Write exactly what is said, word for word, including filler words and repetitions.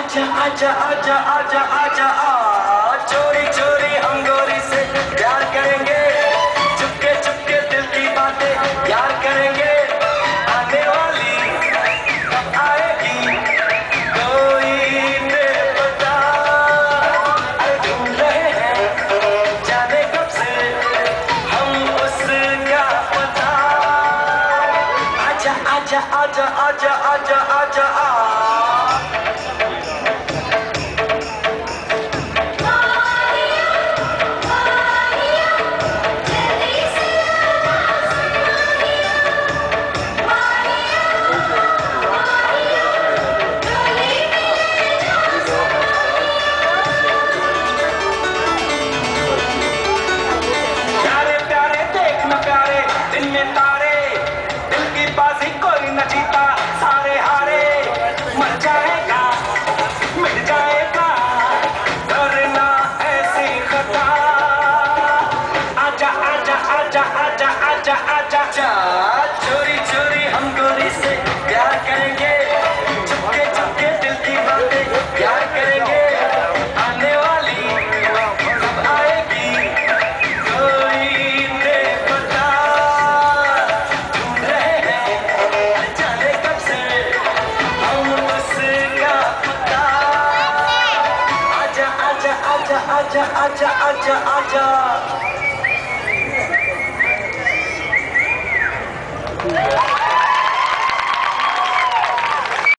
आजा आजा आजा आजा आजा आ चोरी चोरी हम गोरी से प्यार करेंगे, चुपके चुपके दिल की बातें यार करेंगे। आने वाली कब आएगी कोई बेपता, अरे ढूंढ रहे हैं जाने कब से हम उसका पता। आजा आजा आजा आजा आजा आजा आ तारे, दिल की बाजी कोई न जीता, सारे हारे मर जाएगा मिट जाएगा, करना ऐसी खता। आजा आजा आजा आजा आजा आजा आजा चोरी चोरी हम गोरी से प्यार करेंगे, चुपके चुपके दिल की बातें प्यार करेंगे। आने वाली कब आएगी कोई बेपता, आजा आजा आजा आजा आजा आजा।